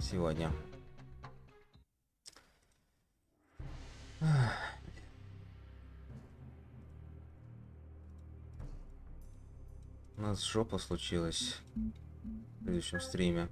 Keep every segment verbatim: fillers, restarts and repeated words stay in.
сегодня. У нас жопа случилась в предыдущем стриме.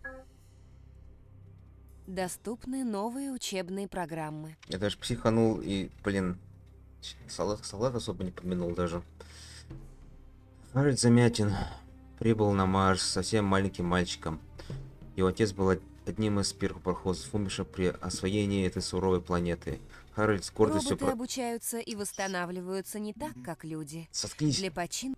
Доступны новые учебные программы. Я даже психанул и, блин, салат, салат особо не помянул даже. Харальд Замятин прибыл на Марс совсем маленьким мальчиком. Его отец был одним из первых пароходцев, умерших при освоении этой суровой планеты. Харальд с гордостью... Роботы обучаются и восстанавливаются не так, как люди. Соткнись. Для почин...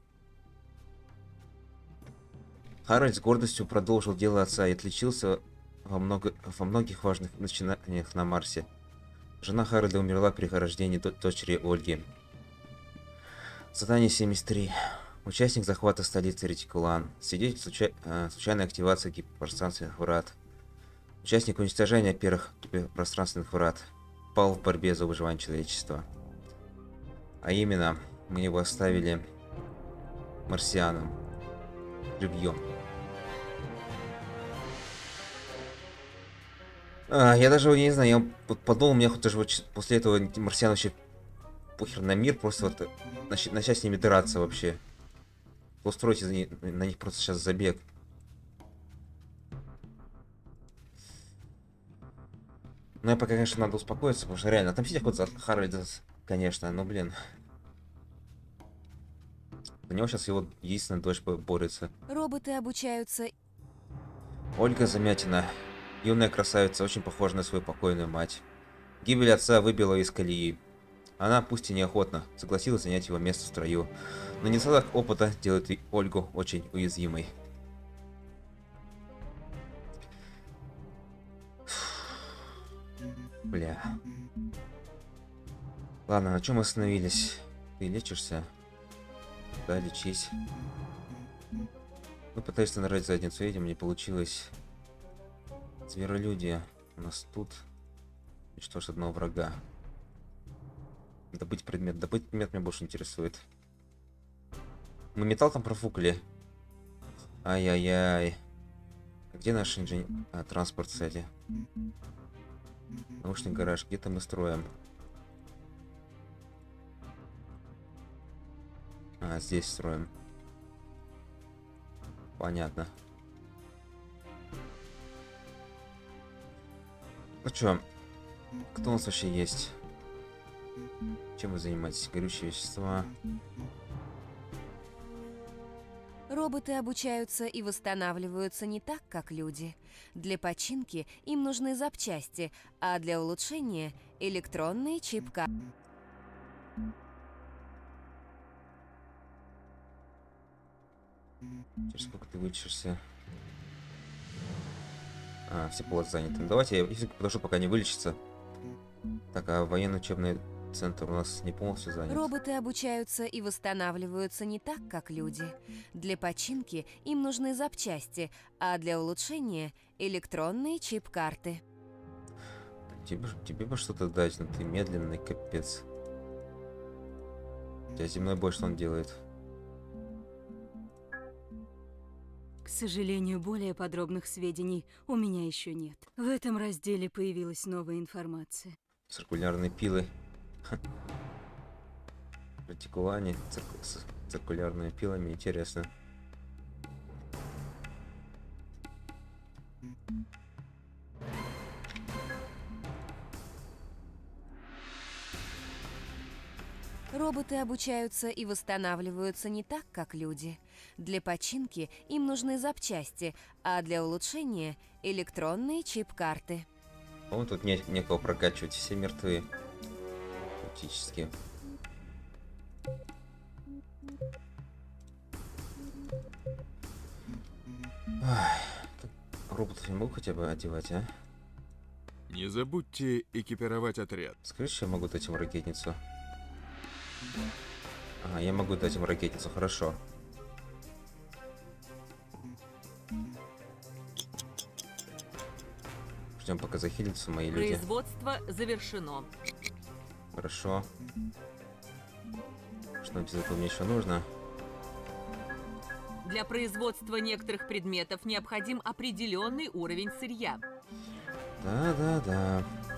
Харальд с гордостью продолжил дело отца и отличился во, много... во многих важных начинаниях на Марсе. Жена Харальда умерла при рождении дочери Ольги. Задание семьдесят три. Участник захвата столицы Ретикулан. Свидетель случай... случайной активации гиперпространственных врат. Участник уничтожения первых гиперпространственных врат. Пал в борьбе за выживание человечества. А именно, мы его оставили марсианом. Живьем. А, я даже не знаю, я вот подумал, у меня хоть даже вот после этого марсиан вообще похер на мир, просто вот начать, начать с ними драться вообще. Устроить на них, на них просто сейчас забег. Ну, я пока, конечно, надо успокоиться, потому что реально отомстить хоть за Харальда, конечно, но, блин. За него сейчас его единственная дочь борется. Роботы обучаются... Ольга Замятина. Юная красавица, очень похожа на свою покойную мать. Гибель отца выбила из колеи. Она, пусть и неохотно, согласилась занять его место в строю, но недостаток опыта делает и Ольгу очень уязвимой. Бля. Ладно, на чем мы остановились? Ты лечишься? Да, лечись. Мы пытались нарать задницу, видим, не получилось. Зверолюдие. У нас тут уничтожить одного врага. Добыть предмет. Добыть предмет меня больше интересует. Мы металл там профукали. Ай-яй-яй. Где наш инженер? А, транспорт, кстати. Научный гараж. Где-то мы строим. А, здесь строим. Понятно. Ну чё? Кто у нас вообще есть? Чем вы занимаетесь? Горючие вещества. Роботы обучаются и восстанавливаются не так, как люди. Для починки им нужны запчасти, а для улучшения — электронные чипка. Через сколько ты вылечишься? А, все полосы заняты. Ну, давайте я подожду, пока не вылечится. Так, а военно-учебный центр у нас не полностью занят. Роботы обучаются и восстанавливаются не так, как люди. Для починки им нужны запчасти, а для улучшения — электронные чип-карты. Тебе, тебе бы что-то дать, но ты медленный, капец. У тебя земной бой, что он делает? К сожалению, более подробных сведений у меня еще нет. В этом разделе появилась новая информация. Циркулярные пилы. Ретикулане цирк... с циркулярными пилами, интересно. Роботы обучаются и восстанавливаются не так, как люди. Для починки им нужны запчасти, а для улучшения — электронные чип-карты. По-моему, тут не, некого прокачивать, все мертвы. Фактически. Ай, роботов не могу хотя бы одевать, а? Не забудьте экипировать отряд. Скажи, что я могу дать ему ракетницу. Ага, я могу дать ему ракетницу, хорошо. Ждем, пока захилятся мои люди. Производство завершено. Хорошо. Что-нибудь из этого мне еще нужно? Для производства некоторых предметов необходим определенный уровень сырья. Да-да-да.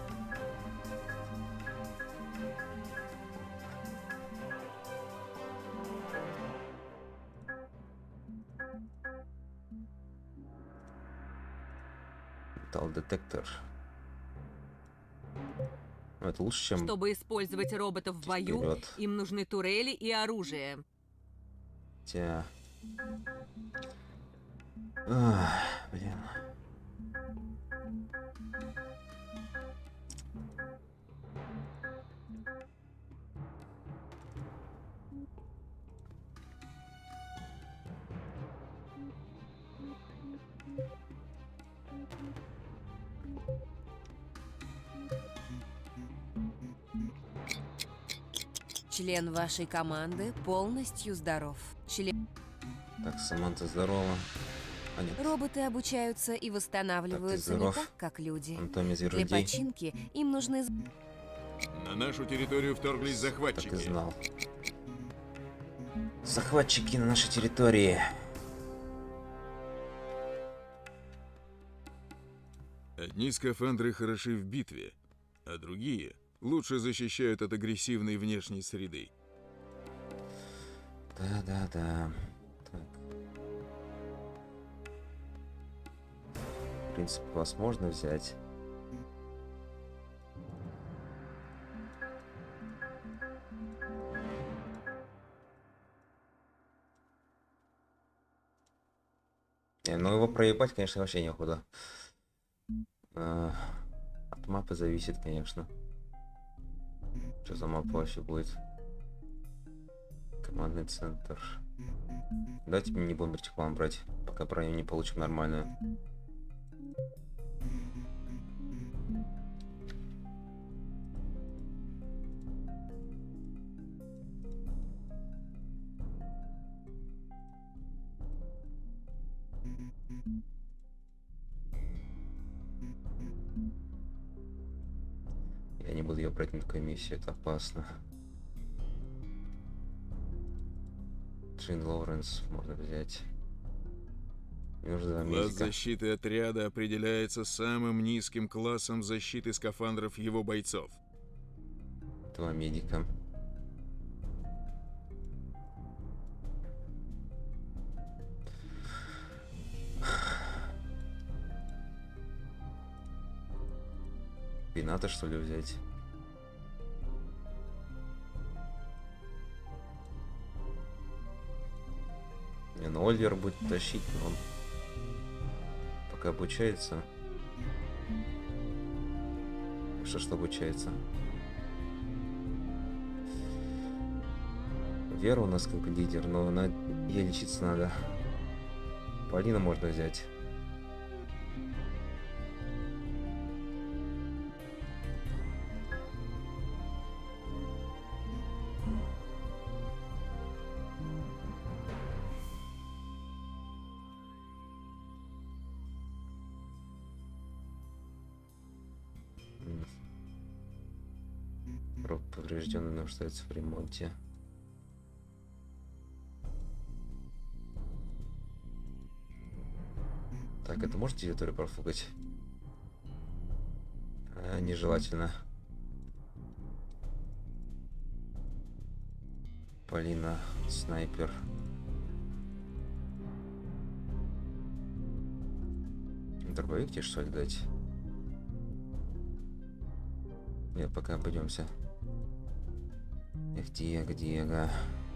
Металл-детектор. Ну, это лучше, чем Чтобы использовать роботов в бою, вперед. им нужны турели и оружие. Тя. Ах, блин. Член вашей команды полностью здоров. Член... Так, Саманта, здорово. А нет, Роботы обучаются и восстанавливаются не здоров. так, как люди. Анатомия Для зверолюдей. починки им нужны... з- На нашу территорию вторглись Так и захватчики. знал. Захватчики на нашей территории. Одни скафандры хороши в битве, а другие лучше защищают от агрессивной внешней среды. Да-да-да. Так. В принципе, вас можно взять. Не, ну его проебать, конечно, вообще некуда. А, от мапы зависит, конечно. Что за мапа вообще будет? Командный центр. Давайте не будем вертикалом брать, пока броню не получим нормальную. Я не буду ее брать на такую миссию, это опасно. Джин Лоуренс можно взять. Мне нужно два Класс медика. защиты отряда определяется самым низким классом защиты скафандров его бойцов. Два медика. Пината, что ли, взять? Не, ну Оливер будет тащить, но он пока обучается. Что что обучается? Вера у нас как лидер, но на ей лечиться надо. Полина можно взять. Роб поврежденный, нуждается в ремонте. Так, это может территорию профукать? А, нежелательно. Полина, снайпер. Дробовик тебе что ли дать? Нет, пока обойдемся. Эх, Диего, Диего.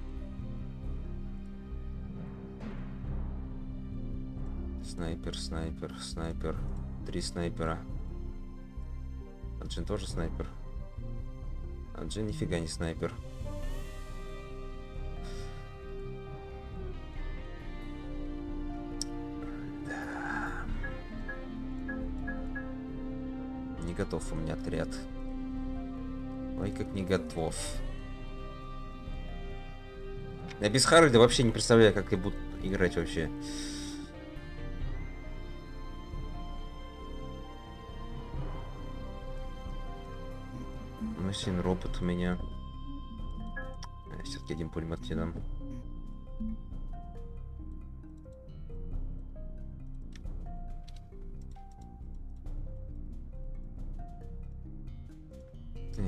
Снайпер, снайпер, снайпер. Три снайпера. А Джин тоже снайпер. А Джин нифига не снайпер. Да. Не готов у меня отряд. Ой, как не готов. Я без Харальда вообще не представляю, как я буду играть вообще. Машин робот у меня. Все-таки один пулемет тебе дам.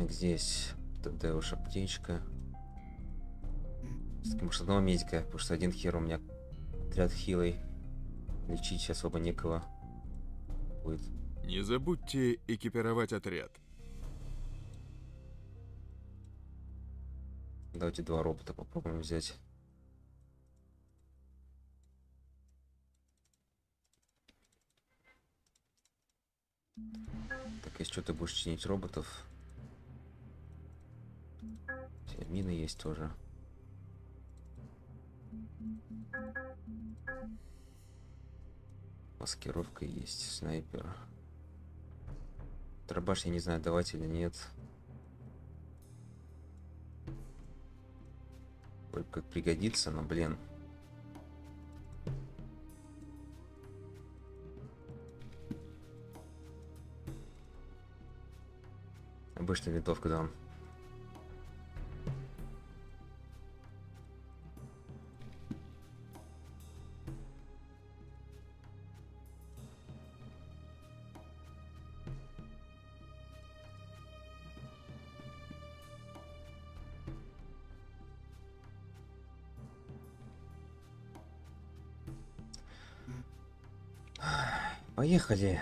Так, здесь ТД уж аптечка. Может, одного медика, потому что один хер у меня отряд хилый. Лечить особо некого будет. Не забудьте экипировать отряд. Давайте два робота попробуем взять. Так, если что, ты будешь чинить роботов. Все, мины есть тоже. Маскировка есть, снайпер. Дробаш, я не знаю, давать или нет. Вроде как пригодится, но, блин. Обычная винтовка, да. Поехали.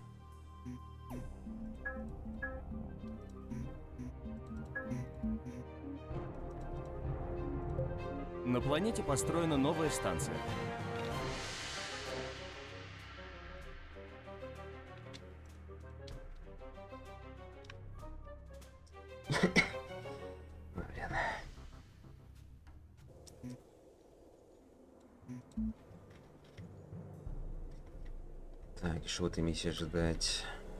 На планете построена новая станция. Блин. Так, что в этой миссии ожидать?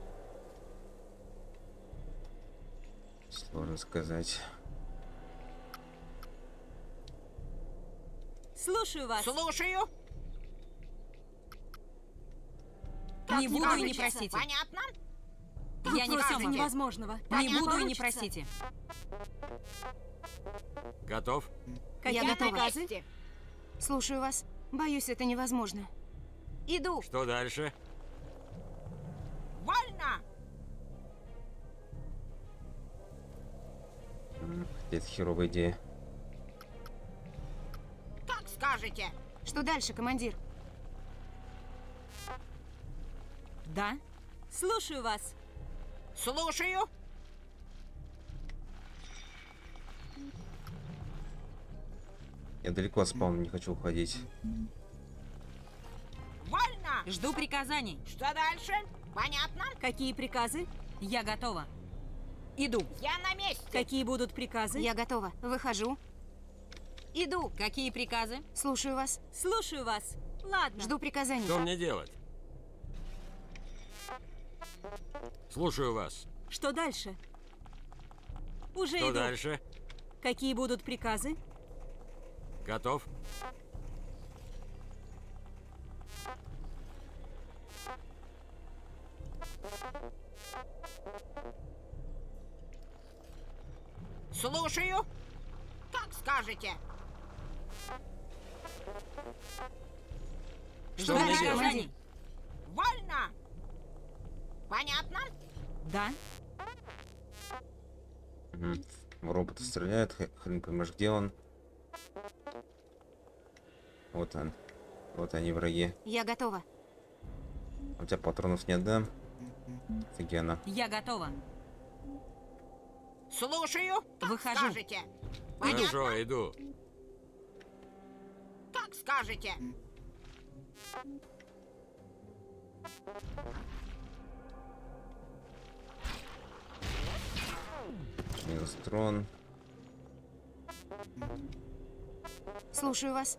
Сложно сказать. Слушаю вас. Слушаю. Не буду и не Скажите, просите. Понятно? Вы Я не просите всё могу. невозможного. Не Понятно. буду и не Получится. просите. Готов? Какие Я на приказы? месте. Слушаю вас. Боюсь, это невозможно. Иду. Что дальше? Вольно. Это херовая идея. Как скажете. Что дальше, командир? Да? Слушаю вас. Слушаю. Я далеко от спауна, не хочу уходить. Вольно. Жду приказаний. Что дальше? Понятно? Какие приказы? Я готова. Иду. Я на месте. Какие будут приказы? Я готова. Выхожу. Иду. Какие приказы? Слушаю вас. Слушаю вас. Ладно. Жду приказаний. Что мне делать? Слушаю вас. Что дальше? Уже Что иду. дальше? Какие будут приказы? Готов? Слушаю. Как скажете. Что Жду мне делать? приказаний. Вольно. Понятно? Да? Угу. Роботы стреляют, х- хрен поймешь, где он. Вот он. Вот они, враги. Я готова. У тебя патронов не отдам. Офигенно. Я готова. Слушаю. Как Выхожу. скажете. Понятно? Хорошо, иду. Как скажете. Мегатрон. Слушаю вас.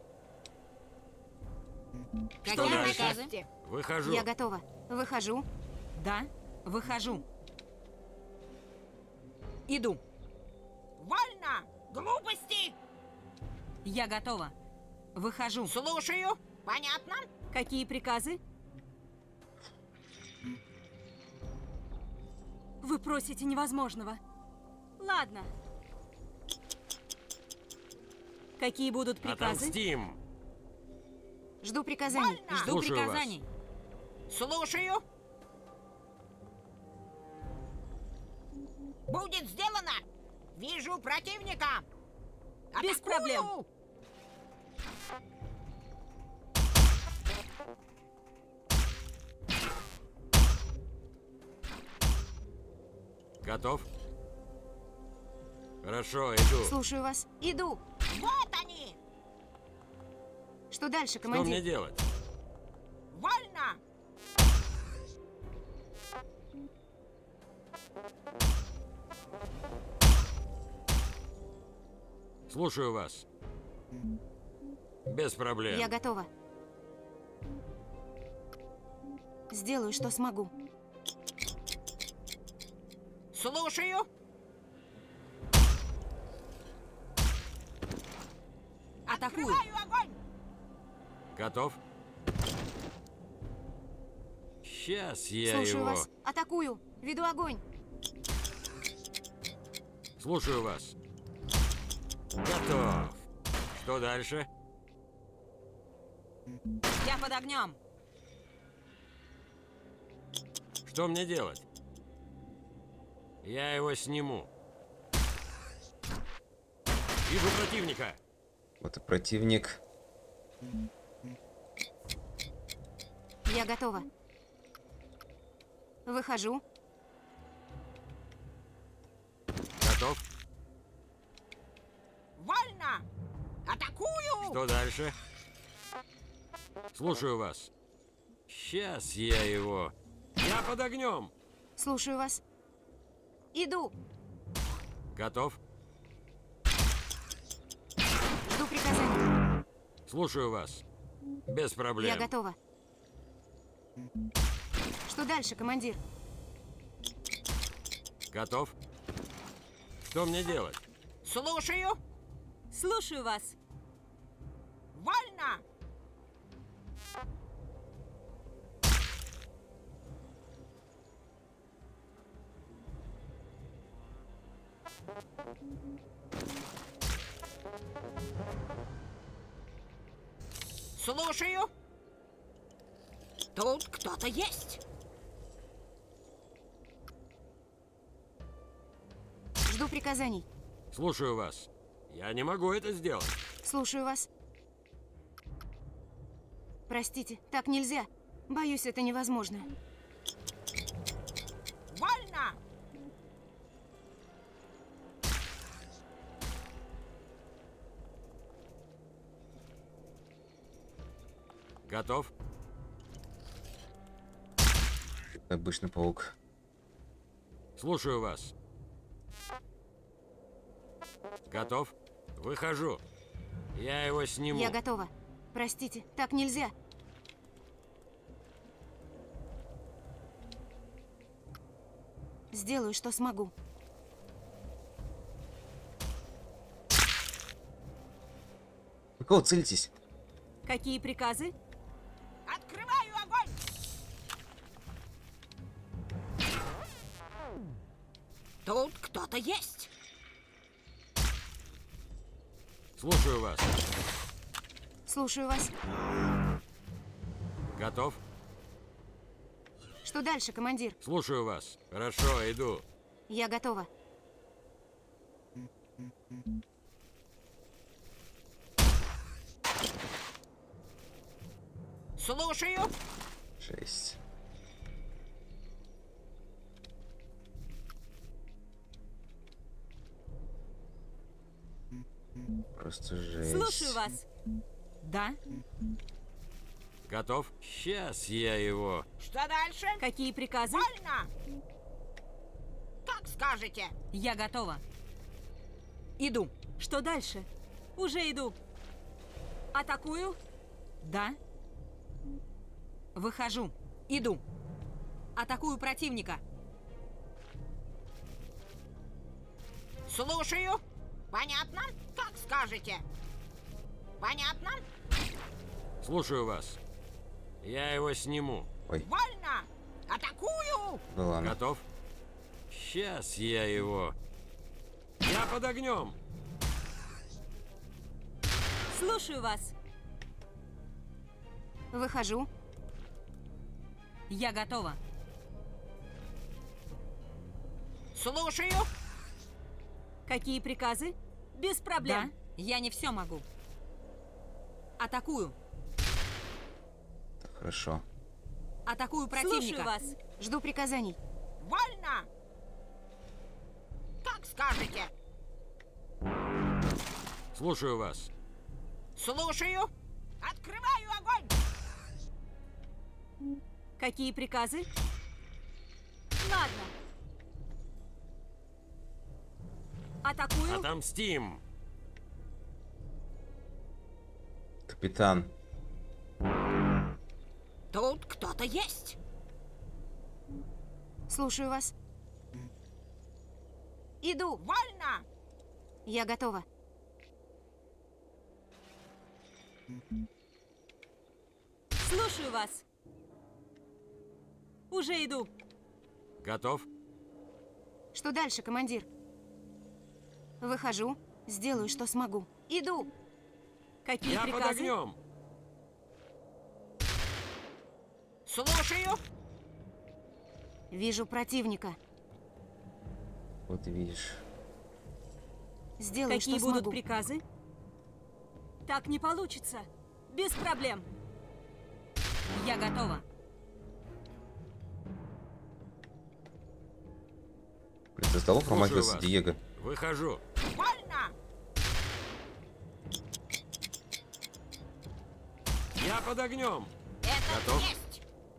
Какие Что дальше? приказы? месте. Выхожу. Я готова. Выхожу. Да? Выхожу. Иду. Вольно. Глупости. Я готова. Выхожу. Слушаю. Понятно? Какие приказы? Вы просите невозможного. Ладно. Какие будут приказы? Отомстим. Жду приказаний. Вольно. Жду Слушаю вас. приказаний. Слушаю. Будет сделано! Вижу противника! Без проблем. Атакую! Готов? Хорошо, иду. Слушаю вас. Иду. Вот они! Что дальше, Что мне командир? делать? Вольно! Слушаю вас. Без проблем. Я готова. Сделаю, что смогу. Слушаю! Атакую. Открываю огонь! Готов? Сейчас я Слушаю его... вас. Атакую. Веду огонь. Слушаю вас. Готов. Что дальше? Я под огнем. Что мне делать? Я его сниму. Вижу противника. Вот и противник. Я готова. Выхожу. Готов? Вольно! Атакую! Что дальше? Слушаю вас. Сейчас я его... Я под огнем. Слушаю вас. Иду. Готов? Жду приказаний. Слушаю вас. Без проблем. Я готова. Что дальше, командир? Готов? Что мне делать? Слушаю! Слушаю вас. Вольно! Слушаю! Тут кто-то есть! Жду приказаний. Слушаю вас. Я не могу это сделать. Слушаю вас. Простите, так нельзя. Боюсь, это невозможно. Вольно! Готов? Обычный паук. Слушаю вас. Готов? Выхожу. Я его сниму. Я готова. Простите, так нельзя. Сделаю, что смогу. Вы кого целитесь? Какие приказы? Открываю огонь! Тут кто-то есть! Слушаю вас. Слушаю вас. Готов? Что дальше, командир? Слушаю вас. Хорошо, иду. Я готова. Слушаю! Шесть. Просто жесть. Слушаю вас. Да? Готов? Сейчас я его... Что дальше? Какие приказы? Вольно! Как скажете! Я готова. Иду. Что дальше? Уже иду. Атакую? Да. Выхожу. Иду. Атакую противника. Слушаю! Понятно? Как скажете! Понятно? Слушаю вас. Я его сниму. Ой, Вольно! Атакую! ну ладно. Готов? Сейчас я его... Я под огнем. Слушаю вас. Выхожу. Я готова. Слушаю. Какие приказы? Без проблем. Да, я не все могу. Атакую. Так, хорошо. Атакую противника. Слушаю вас. Жду приказаний. Вольно. Как скажете. Слушаю вас. Слушаю. Открываю огонь. Какие приказы? Ладно. Атакую. Отомстим. Капитан. Тут кто-то есть. Слушаю вас. Иду. Вольно. Я готова. Слушаю вас. Уже иду. Готов? Что дальше, командир? Выхожу. Сделаю, что смогу. Иду. Какие Я под приказы? огнем. Слушаю. Вижу противника. Вот видишь. Сделаю, Какие что будут смогу. приказы? Так не получится. Без проблем. Я готова. Блин, за столом Слушаю промахивался вас. Диего. Выхожу. Вольно. Я под огнем. Это Готов? есть.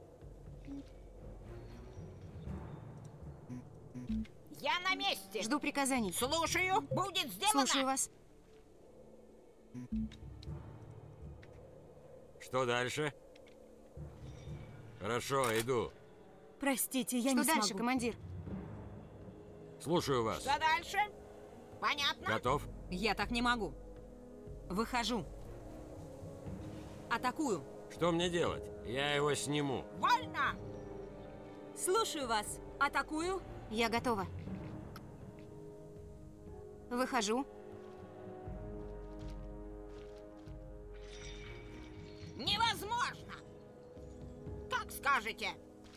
Я на месте. Жду приказаний. Слушаю. Будет сделано. Слушаю вас. Что дальше? Хорошо, иду. Простите, я Что не дальше, смогу. командир? Слушаю вас. Что дальше? Понятно? Готов? Я так не могу. Выхожу. Атакую. Что мне делать? Я его сниму. Вольно. Слушаю вас. Атакую. Я готова. Выхожу. Невозможно. Как скажете.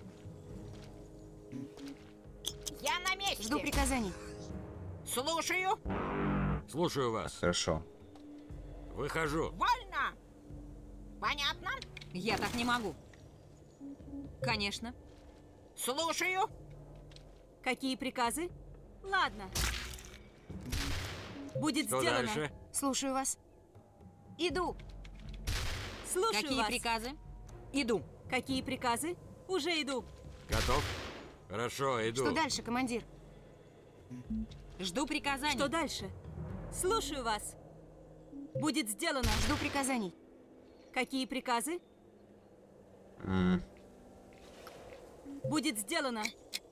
Я на месте. Жду приказаний. Слушаю. Слушаю вас. Хорошо. Выхожу. Вольно. Понятно? Я так не могу. Конечно. Слушаю. Какие приказы? Ладно. Будет Что сделано. дальше? Слушаю вас. Иду. Слушаю Какие вас. приказы? Иду. Какие приказы? Уже иду. Готов? Хорошо, иду. Что дальше, командир? Жду приказаний. Что дальше? Слушаю вас. Будет сделано. Жду приказаний. Какие приказы? М, Будет сделано.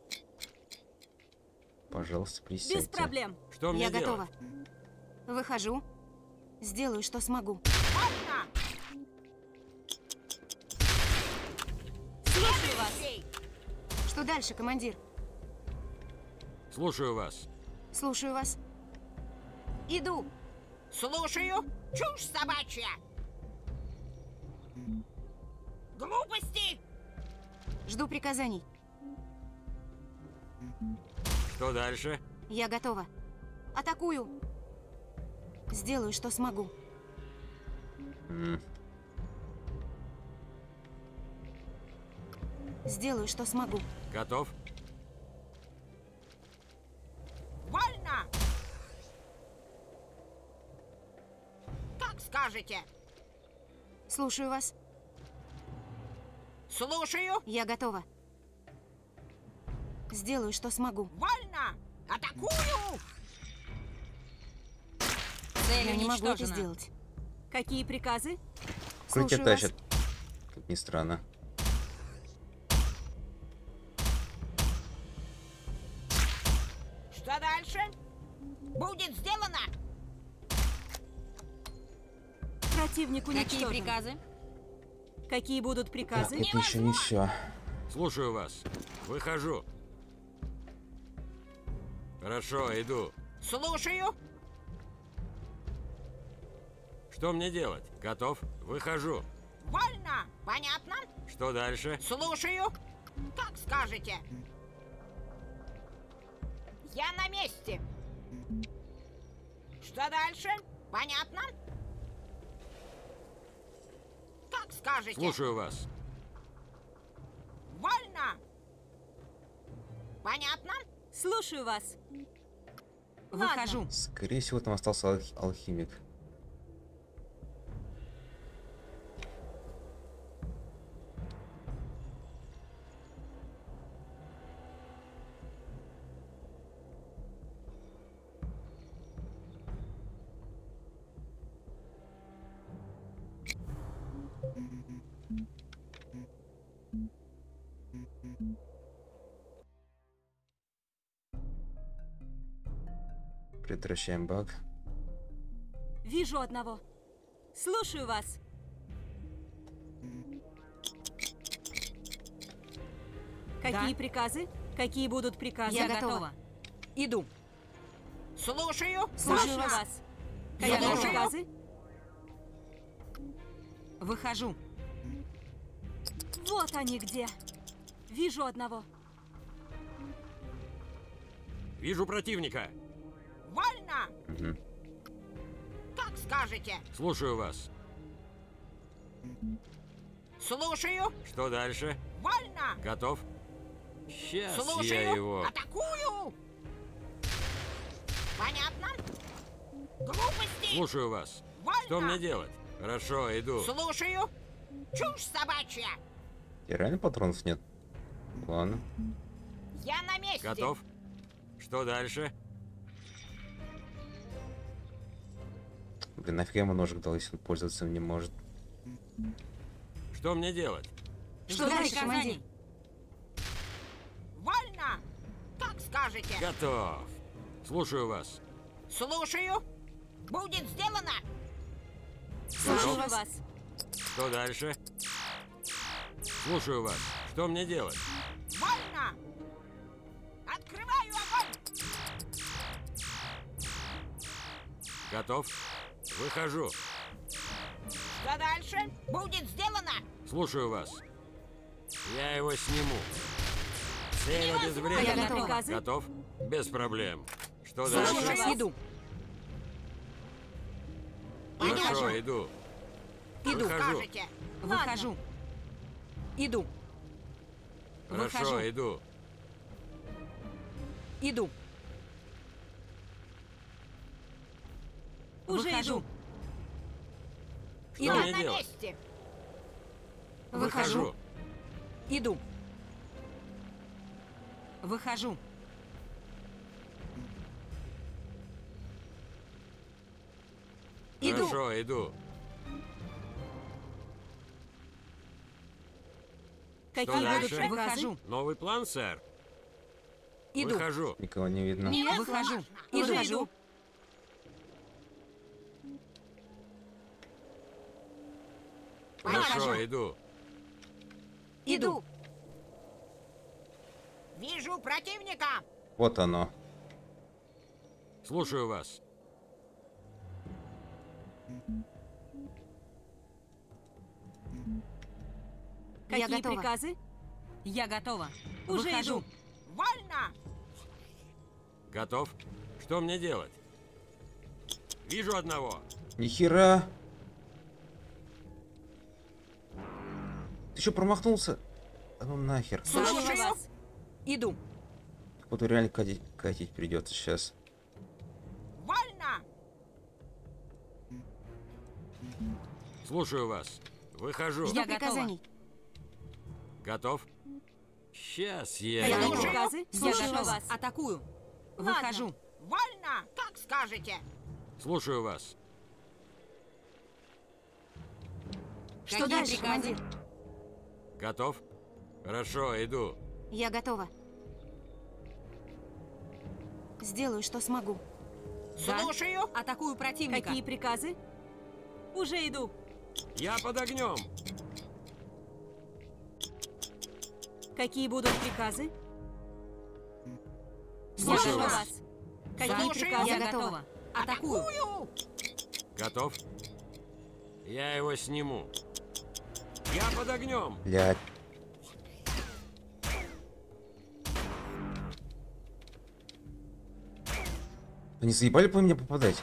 Пожалуйста, присядьте. Без проблем. Что мне Я делать? готова. Выхожу. Сделаю, что смогу. Вольно. Слушаю вас. Эй, Что дальше, командир? Слушаю вас. Слушаю вас. Иду. Слушаю. Чушь собачья. Глупости. Жду приказаний. Что дальше? Я готова. Атакую. Сделаю, что смогу. М, Сделаю, что смогу. Готов? Вольно. Как скажете. Слушаю вас. Слушаю. Я готова. Сделаю, что смогу. Вольно. Атакую. Цель Я не могу это уничтожена. сделать. Какие приказы? Укрытие Слушаю вас. тащат. Как ни странно. Что дальше? Будет сделано. Противник Какие уничтожен. приказы? Какие будут Так, приказы? это еще не все. Слушаю вас. Выхожу. Хорошо, иду. Слушаю. Что мне делать? Готов? Выхожу. Вольно. Понятно? Что дальше? Слушаю. Как скажете. Я на месте. Что дальше? Понятно? Как скажете. Слушаю вас. Вольно. Понятно? Слушаю вас. Ладно. Выхожу. Скорее всего, там остался алх- алхимик. Прекращаем баг. Вижу одного. Слушаю вас. Какие Да. приказы? Какие будут приказы? Я готова. Иду. Слушаю. Слушаю Вольно. вас. Я Какие готова. приказы? Выхожу. Вот они где. Вижу одного. Вижу противника. Вольно. Мгм. Как скажете. Слушаю вас. Слушаю. Что дальше? Вольно. Готов? Сейчас Слушаю. я его... Атакую. Понятно? Глупости. Слушаю вас. Вольно. Что мне делать? Хорошо, иду. Слушаю. Чушь собачья. И реально патронов нет? Ладно. Я на месте. Готов? Что дальше? Блин, нафиг я ему ножик дал, если он пользоваться им не может. Что мне делать? Что Жду дальше, приказаний. командир? Вольно. Как скажете. Готов. Слушаю вас. Слушаю. Будет сделано. Слушаю Готов? вас. Что дальше? Слушаю вас. Что мне делать? Вольно. Открываю огонь. Готов? Выхожу. Что дальше? Будет сделано. Слушаю вас. Я его сниму. Цель Я обезврежена. готова. Приказы? Готов? Без проблем. Что Слушаю дальше? вас. Иду. Хорошо, иду. Иду. Выхожу. Скажете. Выхожу. Иду. Хорошо, Выхожу. иду. Иду. Уже Выхожу. иду. Что Я мне на делать? месте. Выхожу. Иду. Выхожу. Иду. Хорошо, иду. Какие Что будут дальше? приказы? Выхожу. Новый план, сэр? Иду. Выхожу. Никого не видно. Выхожу. Уже Уже иду. Хорошо, иду. Иду. Вижу противника. Вот оно. Слушаю вас. Я Какие готова. приказы? Я готова. Уже Выхожу. иду. Вольно. Готов? Что мне делать? Вижу одного. Нихера! Ты что, промахнулся? А ну нахер. Слушаю Слушаю. вас. Иду. Походу реально катить, катить придется сейчас. Вольно. Слушаю вас. Выхожу. Я Жду готова. приказаний. Готов? Сейчас я Я его... готова. Приказы? Я Слушаю готова. вас. Атакую. Ладно. Выхожу. Вольно. Как скажете. Слушаю вас. Что Какие дальше, приказы? командир? Готов? Хорошо, иду. Я готова. Сделаю, что смогу. Да. Слушаю. Атакую противника. Какие приказы? Уже иду. Я под огнем. Какие будут приказы? Слушаю Слушаю вас. вас. Какие Слушаю. приказы? Я Я готова. готова. Атакую. Атакую. Готов? Я его сниму. Я под огнем. Блядь. Они заебали по мне попадать?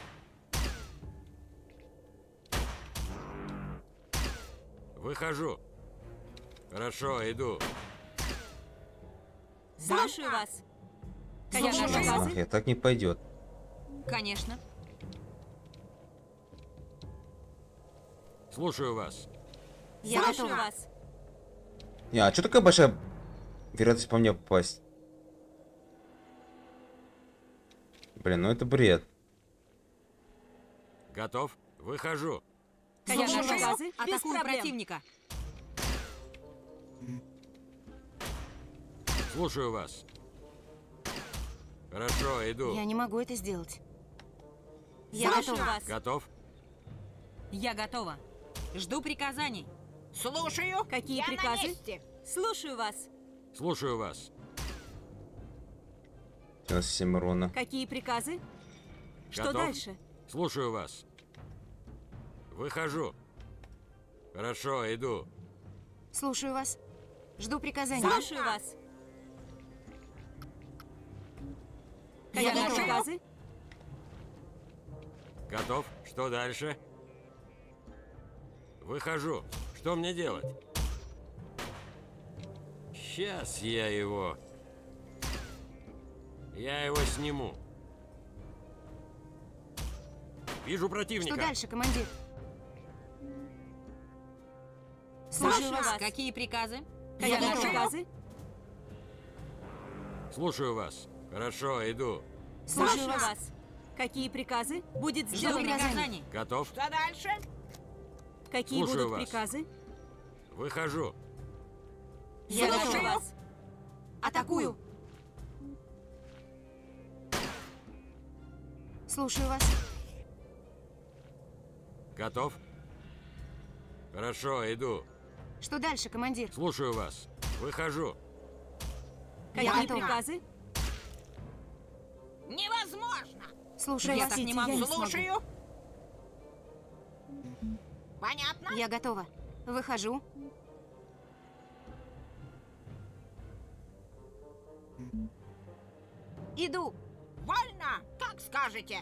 Выхожу. Хорошо, иду. Слушаю вас. Слушаю Конечно, вас. Ах, я так не пойдет. Конечно. Слушаю вас. Я Слушаю готова. вас. Не, а что такая большая вероятность по мне попасть? Блин, ну это бред. Готов? Выхожу. Конечно, Слушаю вас. приказы. Без Атакую проблем. противника. Слушаю вас. Хорошо, иду. Я не могу это сделать. Я Слушаю готова. вас. Готов? Я готова. Жду приказаний. Слушаю. Какие Я приказы? на месте. Слушаю вас. Слушаю вас. девяносто семь урона. Какие приказы? Что Готов? дальше? Слушаю вас. Выхожу. Хорошо, иду. Слушаю вас. Жду приказаний. Слушаю вас. Я Какие готова. приказы? Готов? Что дальше? Выхожу. Что мне делать? Сейчас я его... Я его сниму. Вижу противника. Что дальше, командир? Слушаю Слушаю вас. вас. Какие приказы? Какие готова. приказы? Слушаю вас. Хорошо, иду. Слушаю Слушаю вас. вас. Какие приказы? Будет Жду сделано. приказаний. Готов? Что дальше? Какие Слушаю будут вас. приказы? Выхожу. Я Слушаю готова. вас. Атакую. Слушаю вас. Готов? Хорошо, иду. Что дальше, командир? Слушаю вас. Выхожу. Какие готова. приказы? Невозможно. Слушаю Я вас. так не Простите, могу. я не смогу. Слушаю. Понятно? Я готова. Выхожу. Иду. Вольно, как скажете.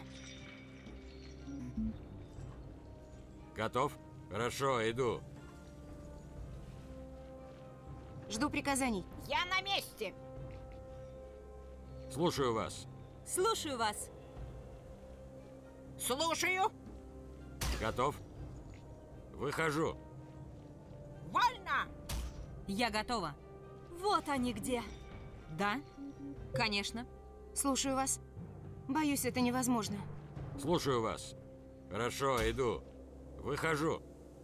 Готов? Хорошо, иду. Жду приказаний. Я на месте. Слушаю вас. Слушаю вас. Слушаю. Готов? Выхожу. Вольно. Я готова. Вот они где. Да? Конечно. Слушаю вас. Боюсь, это невозможно. Слушаю вас. Хорошо, иду. Выхожу.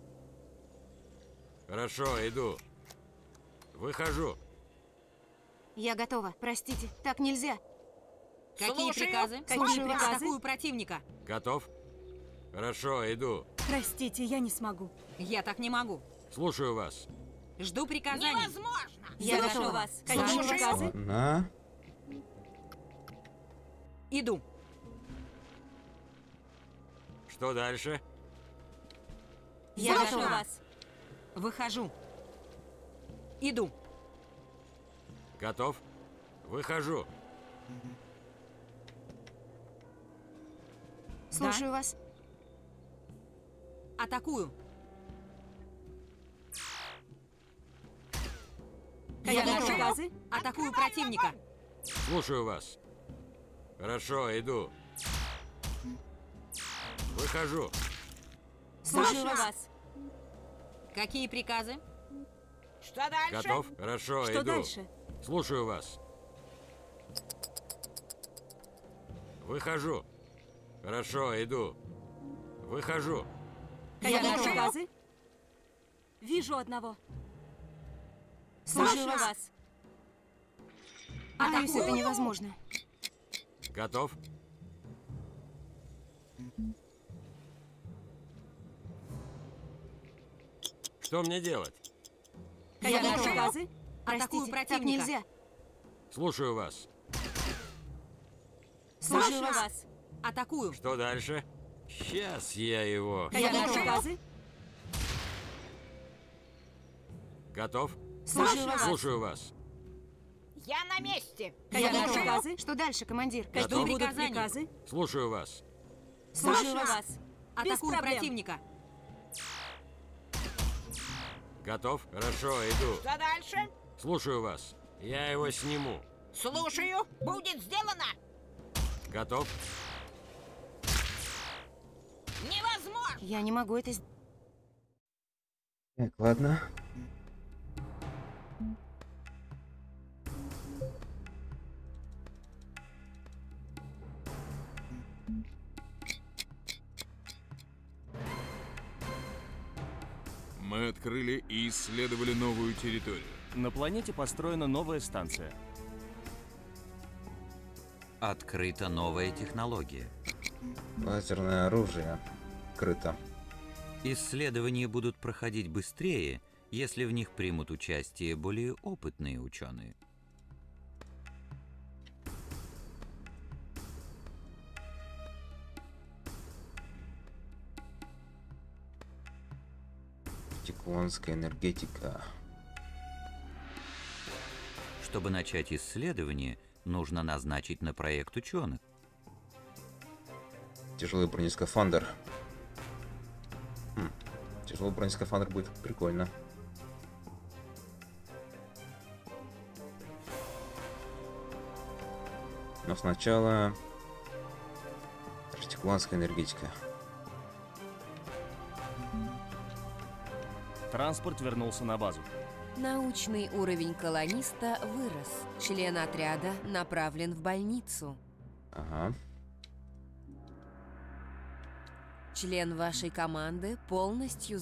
Хорошо, иду. Выхожу. Я готова. Простите, так нельзя. Какие Слушаю. приказы? Какие Какие приказы? Атакую противника. Готов? Хорошо, иду. Простите, я не смогу. Я так не могу. Слушаю вас. Жду приказаний. Невозможно. Я Слушаю готова. вас. Какие Слушаю. приказы? Ладно. Иду. Что дальше? Я Слушаю готова. вас. Выхожу. Иду. Готов? Выхожу. Слушаю вас. Атакую. Какие готова. приказы? Атакую противника. Слушаю вас. Хорошо, иду. Выхожу. Слушаю Слушаю вас. вас. Какие приказы? Что дальше? Готов? Хорошо, Что иду. дальше? Слушаю вас. Выхожу. Хорошо, иду. Выхожу. Какие готова. приказы? Вижу одного. Слушаю Слушаю вас. вас. Боюсь, Атакую. это невозможно. Готов? Что мне делать? Какие готова. приказы? Атакую Простите, так противника. нельзя. Слушаю вас. Слушаю Слушаю вас. вас. Атакую. Что дальше? Сейчас я его. Какие готова. приказы? Готов? Слушаю вас. Слушаю вас. Я на На месте. Я Готова. готова. Приказы? Что дальше, командир? Какие Готов. будут Приказания. приказы? Слушаю вас. Слушаю вас. Без Атакую проблем. противника. Готов? Хорошо, иду. Что дальше? Слушаю вас. Я его сниму. Слушаю. Будет сделано. Готов? Невозможно. Я не могу это сделать. Так, ладно. Мы открыли и исследовали новую территорию. На планете построена новая станция. Открыта новая технология. Лазерное оружие. Крыто. Исследования будут проходить быстрее, если в них примут участие более опытные ученые. Циклонская энергетика. Чтобы начать исследование, нужно назначить на проект ученых. Тяжелый бронескафандр. Хм. Тяжелый бронескафандр будет прикольно. Но сначала циклонская энергетика. Транспорт вернулся на базу. Научный уровень колониста вырос. Член отряда направлен в больницу. Ага. Член вашей команды полностью...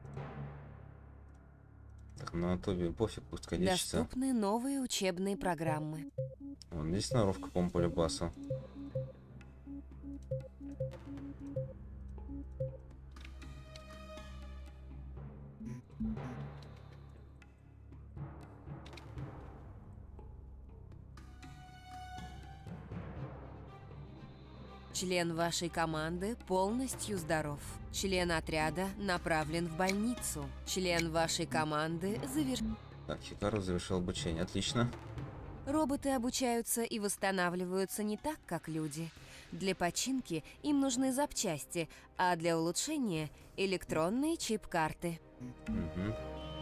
Так, ну Тоби пофиг, пусть калечится. Доступны новые учебные программы. Вон здесь сноровка, по-моему, по любасу. Член вашей команды полностью здоров. Член отряда направлен в больницу. Член вашей команды завер... Так, Хикару завершил обучение. Отлично. Роботы обучаются и восстанавливаются не так, как люди. Для починки им нужны запчасти, а для улучшения — электронные чип-карты. Угу.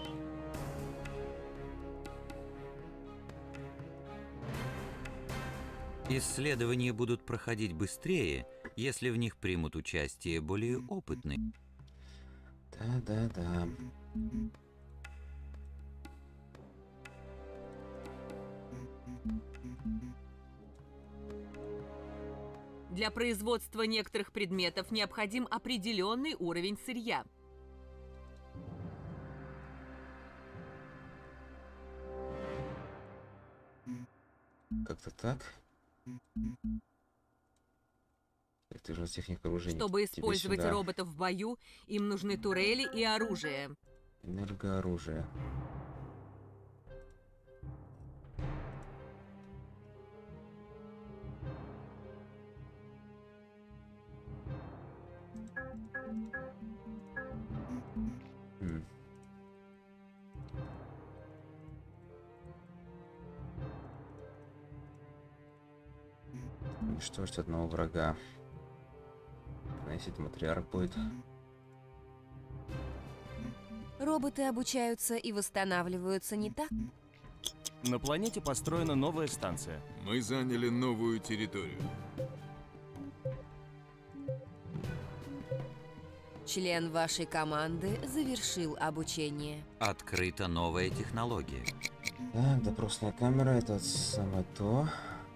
Исследования будут проходить быстрее, если в них примут участие более опытные. Да-да-да. Для производства некоторых предметов необходим определенный уровень сырья. Как-то так. Это же техника оружия. Чтобы Тебе использовать сюда. роботов в бою, им нужны турели и оружие. Энергооружие. М. Уничтожить одного врага. Если матриарх будет. Роботы обучаются и восстанавливаются не так. На планете построена новая станция. Мы заняли новую территорию. Член вашей команды завершил обучение. Открыта новая технология. Так, допросная камера, это самое то.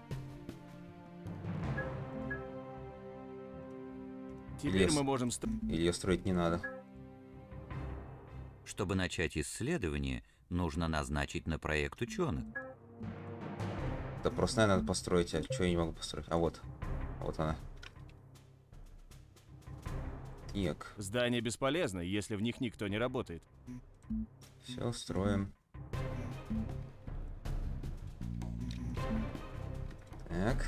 Теперь Лес. мы можем строить. Или ее строить не надо. Чтобы начать исследование, нужно назначить на проект ученых. Допросная надо построить, а что я не могу построить? А вот. А вот она. Так, Здания бесполезны, если в них никто не работает. все строим. Так.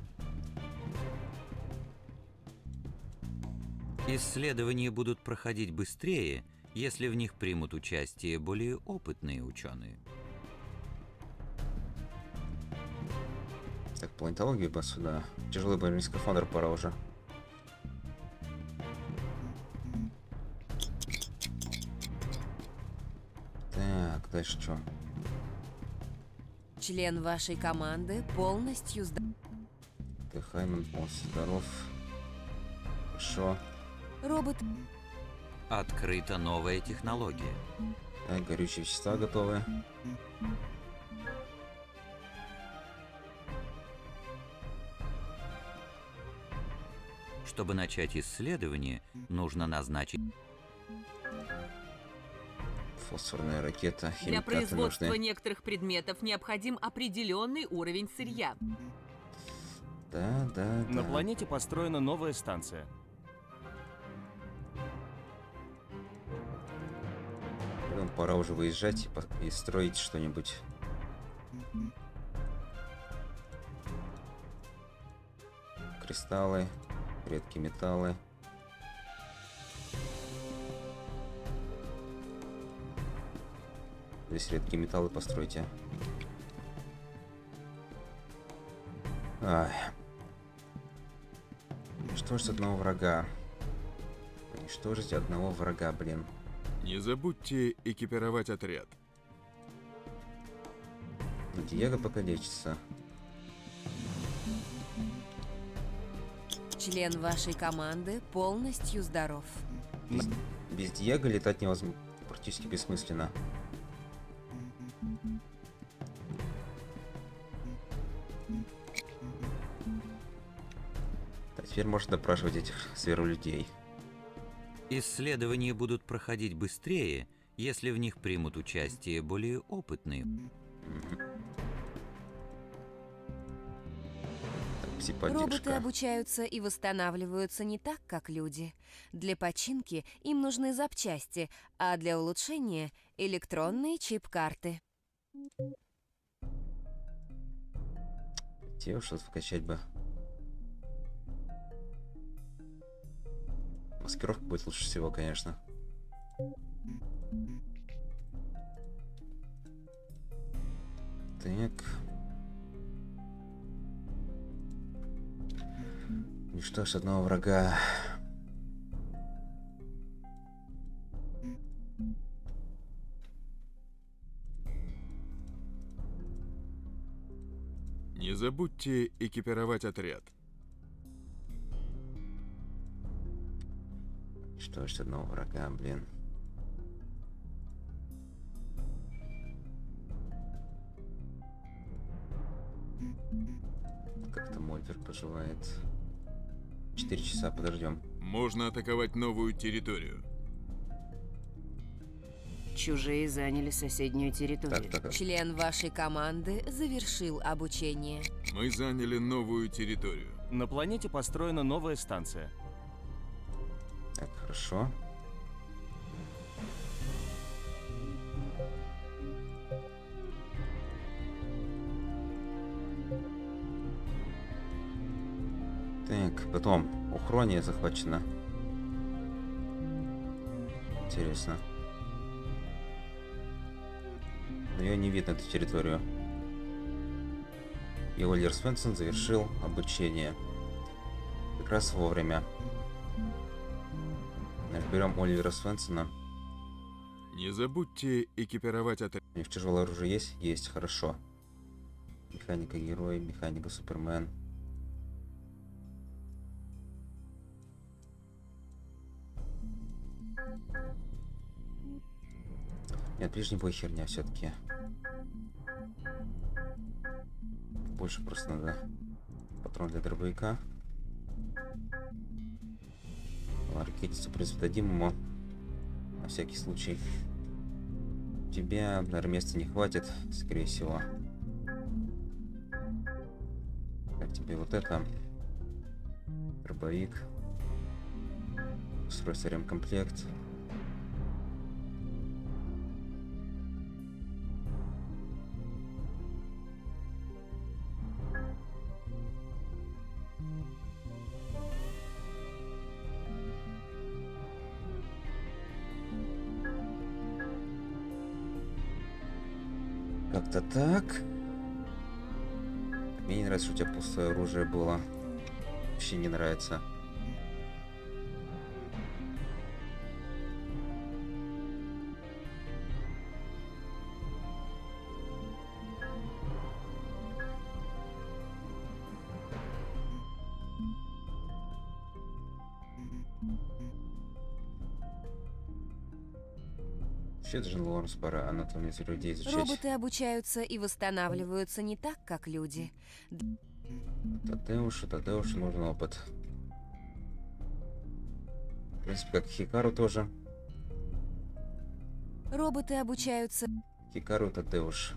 Исследования будут проходить быстрее, если в них примут участие более опытные ученые. планетологию бы сюда. Тяжелый боевой скафандр пора уже. Так, дальше что? Член вашей команды полностью сда... Ты Хайман полностью здоров. Хорошо. Робот... Открыта новая технология. Так, горючие вещества готовы. Чтобы начать исследование, нужно назначить... Фосфорная ракета. Для Химикаты производства нужны. некоторых предметов необходим определенный уровень сырья. Да, да, На да. планете построена новая станция. Блин, пора уже выезжать и, по- и строить что-нибудь. Кристаллы, редкие металлы. Здесь редкие металлы постройте. Ай. Уничтожить одного врага. Уничтожить одного врага, блин. Не забудьте экипировать отряд. Диего пока лечится. Член вашей команды полностью здоров. Без, без Диего летать невозможно. Практически бессмысленно. А теперь можно допрашивать этих зверолюдей. Исследования будут проходить быстрее, если в них примут участие более опытные. Роботы обучаются и восстанавливаются не так, как люди. Для починки им нужны запчасти, а для улучшения — электронные чип-карты. Те что-то вкачать бы. Маскировка будет лучше всего, конечно. Так. Уничтожь одного врага. Не забудьте экипировать отряд. Уничтожить одного врага, блин. Как там Ольвер поживает? Четыре часа, подождем. Можно атаковать новую территорию. Чужие заняли соседнюю территорию. Так, так, так. Член вашей команды завершил обучение. Мы заняли новую территорию. На планете построена новая станция. Так, хорошо. Так, потом Ухрония захвачена. Интересно. Но ее не видно, эту территорию. И Оливер Свенсон завершил обучение. Как раз вовремя. Берем Оливера Свенсона. Не забудьте экипировать отряд. У них тяжелое оружие есть? Есть, хорошо. Механика герой, механика Супермен. Нет, ближний бой херня все-таки. Больше просто надо патрон для дробовика. Ракетницу произведем ему. На всякий случай. Тебя, наверное, места не хватит, скорее всего. Как тебе вот это? Дробовик. Устройство ремкомплект. Как-то так. Мне не нравится, что у тебя пустое оружие было. Вообще не нравится. Вообще даже Лоренс пора анатомию людей изучать. Роботы обучаются и восстанавливаются не так, как люди. Тадеушу, Тадеушу нужен опыт. В принципе, как и Хикару тоже. Роботы обучаются... Хикару, Тадеуш.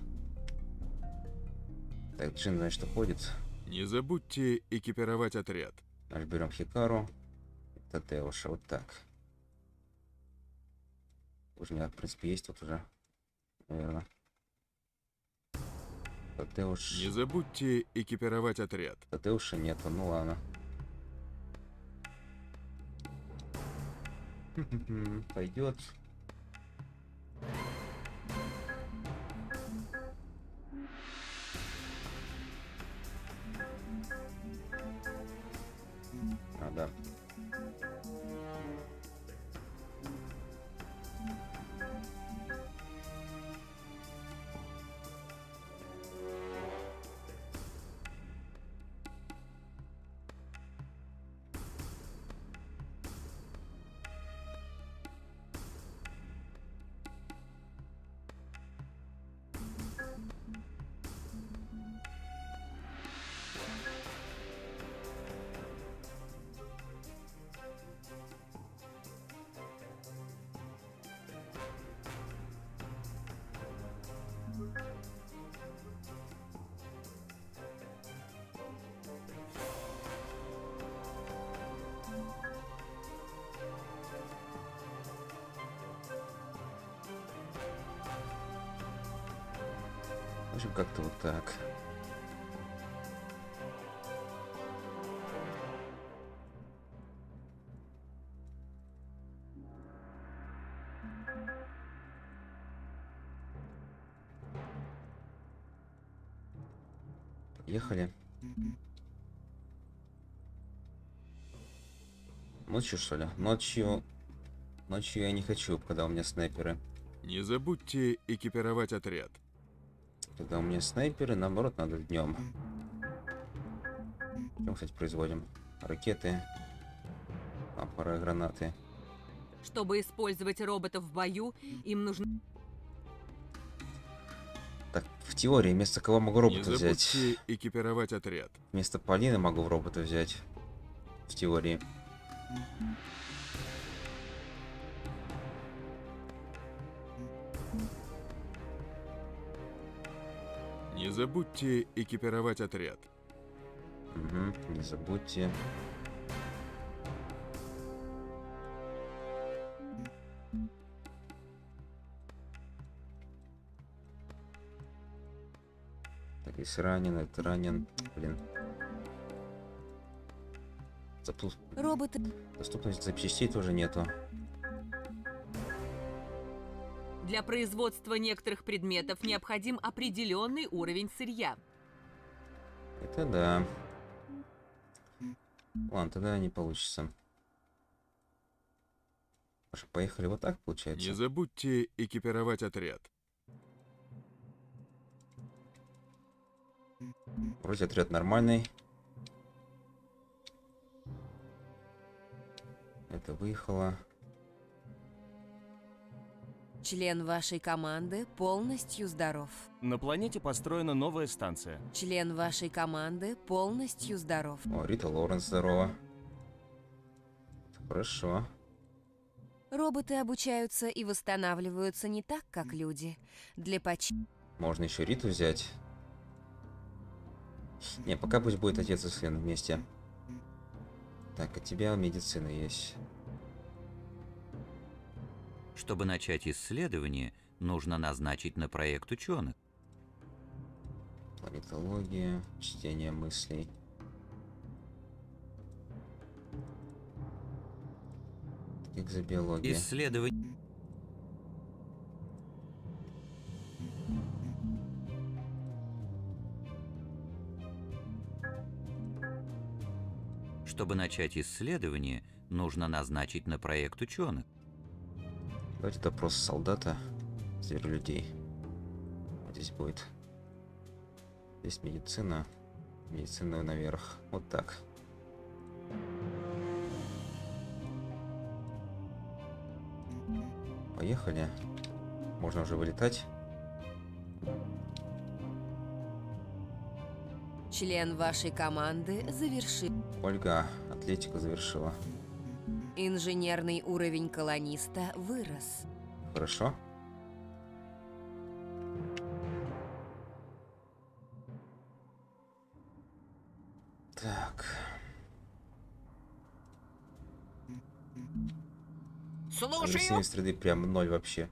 Так, Джин, значит, уходит. Не забудьте экипировать отряд. Значит, берем Хикару и Тадеуша. Вот так. Уже у меня, в принципе, есть вот уже, наверное. Тадеуш. Не забудьте экипировать отряд. Тадеуша нету, ну ладно. Пойдет. А, да. В общем, как-то вот так. Поехали. Ночью, что ли? Ночью... Ночью я не хочу, когда у меня снайперы. Не забудьте экипировать отряд. Когда у меня снайперы, наоборот, надо днем. Чем, кстати, производим? Ракеты, лампары, гранаты. Чтобы использовать роботов в бою, им нужно... Так, в теории, вместо кого могу робота Не взять? забудьте экипировать отряд. Вместо Полины могу в робота взять. В теории. Не забудьте экипировать отряд. Угу, не забудьте. Так, если ранен, это ранен. Блин. Заплу... Роботы... Доступности запчастей тоже нету. Для производства некоторых предметов необходим определенный уровень сырья. Это да. Ладно, тогда не получится. Может, поехали вот так, получается? Не забудьте экипировать отряд. Вроде отряд нормальный. Это выехало. Член вашей команды полностью здоров. На планете построена новая станция. Член вашей команды полностью здоров. О, Рита Лоренс, здорово. Хорошо. Роботы обучаются и восстанавливаются не так, как люди. Для поч... Можно еще Риту взять. Не, пока пусть будет отец и сын вместе. Так, от тебя медицина есть. Чтобы начать исследование, нужно назначить на проект ученых. Планетология, чтение мыслей. Экзобиология. Исследование. Чтобы начать исследование, нужно назначить на проект ученых. Давайте допрос солдата, зверолюдей. Вот здесь будет. Здесь медицина. Медицина наверх. Вот так. Поехали. Можно уже вылетать. Член вашей команды завершил. Ольга атлетику завершила. Инженерный уровень колониста вырос. Хорошо. Так. Слушаю. Агрессивность среды прям ноль вообще.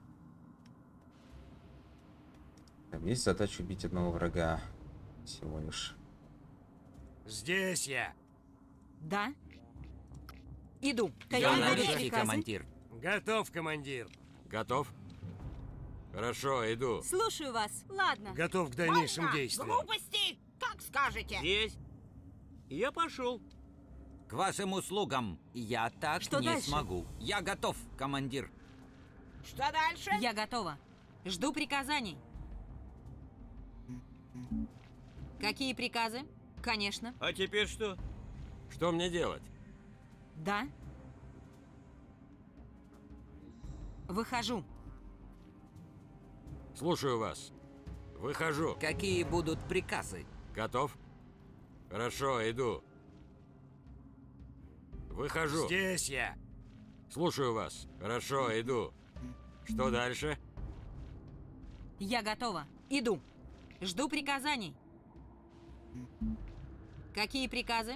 Там есть задача убить одного врага. Всего лишь. Здесь я. Да. Иду. Я Какие на будут месте, приказы? командир. Готов, командир. Готов? Хорошо, иду. Слушаю вас. Ладно. Готов к дальнейшим Вольно. действиям. Глупости, как скажете. Здесь. Я пошел. К вашим услугам. Я так Что не дальше? смогу. Я готов, командир. Что дальше? Я готова. Жду приказаний. Какие приказы? Конечно. А теперь что? Что мне делать? Да. Выхожу. Слушаю вас. Выхожу. Какие будут приказы? Готов? Хорошо, иду. Выхожу. Здесь я. Слушаю вас. Хорошо, иду. Что дальше? Я готова. Иду. Жду приказаний. Какие приказы?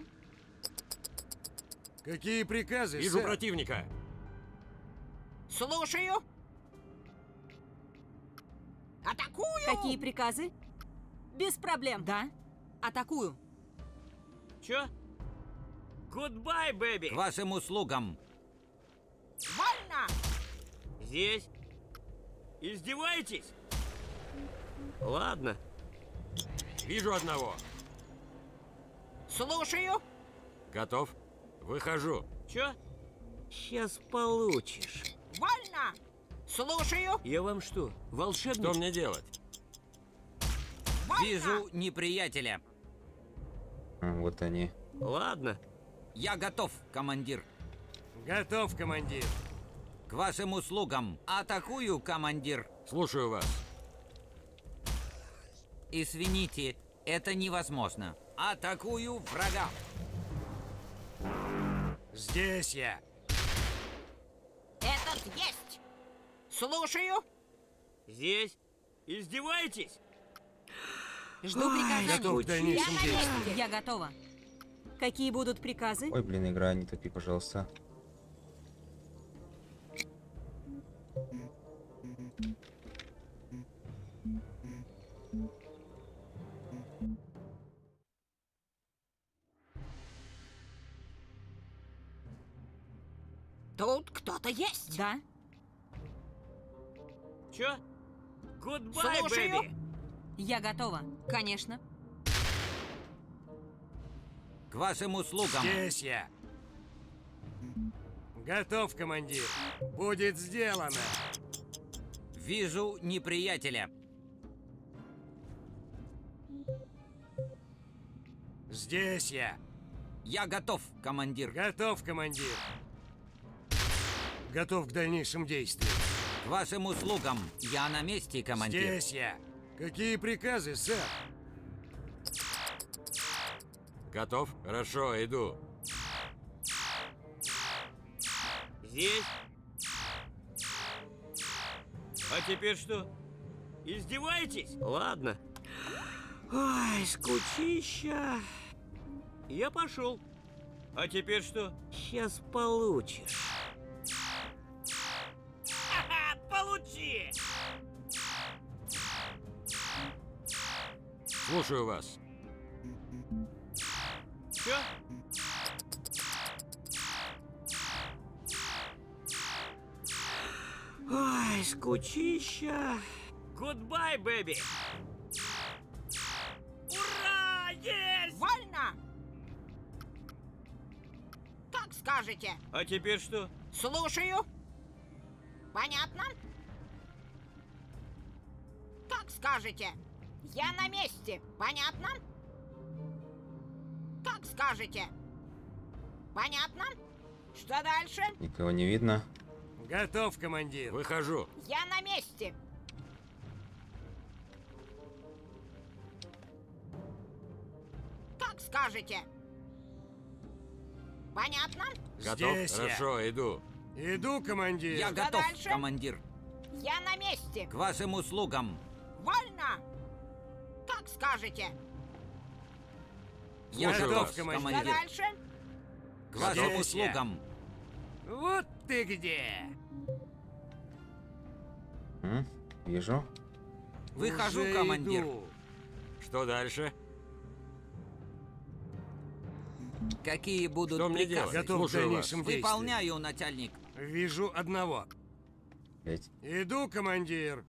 Какие приказы, Вижу сэр? противника. Слушаю. Атакую. Какие приказы? Без проблем. Да. Атакую. Чё? Goodbye, baby. К вашим услугам. Вольно. Здесь. Издеваетесь? Ладно. Вижу одного. Слушаю. Готов? Выхожу. Чё? Сейчас получишь. Вольно. Слушаю. Я вам что, волшебник? Что мне делать? Вольно. Вижу неприятеля. А, вот они. Ладно. Я готов, командир. Готов, командир. К вашим услугам. Атакую, командир. Слушаю вас. Извините, это невозможно. Атакую врага. Здесь я. Этот есть. Слушаю. Здесь. Издеваетесь? Жду приказаний. Готов к дальнейшим Я на действиям. месте. Я готова. Какие будут приказы? Ой, блин, игра, не топи, пожалуйста. Тут кто-то есть. Да. Чё? Goodbye, Слушаю. baby. Я готова. Конечно. К вашим услугам. Здесь я. Готов, командир. Будет сделано. Вижу неприятеля. Здесь я. Я готов, командир. Готов, командир. Готов к дальнейшим действиям. К вашим услугам. Я на месте, командир. Здесь я. Какие приказы, сэр? Готов? Хорошо, иду. Здесь. А теперь что? Издеваетесь? Ладно. Ой, скучища. Я пошел. А теперь что? Сейчас получишь. Ха-ха, получи! Слушаю вас. Чё? Ой, скучища. Goodbye, baby. Ура! Есть! Вольно. скажете. А теперь что? Слушаю. Понятно? Как скажете. Я на месте. Понятно? Как скажете. Понятно? Что дальше? Никого не видно. Готов, командир. Выхожу. Я на месте. Как скажете. Понятно? Готов? Здесь я. Хорошо, иду. Иду, командир. Я Что готов, дальше? командир. Я на месте. К вашим услугам. Вольно. Как скажете. Я Слушаю готов, вас. Что командир. дальше? К вашим Здесь я. услугам. Вот ты где. М? Вижу. Выхожу, Уже командир. иду. Что дальше? Какие будут Что мне приказы? делать? Готов к Слушаю вас. дальнейшим действиям. Выполняю, начальник. Вижу одного. Блять. Иду, командир.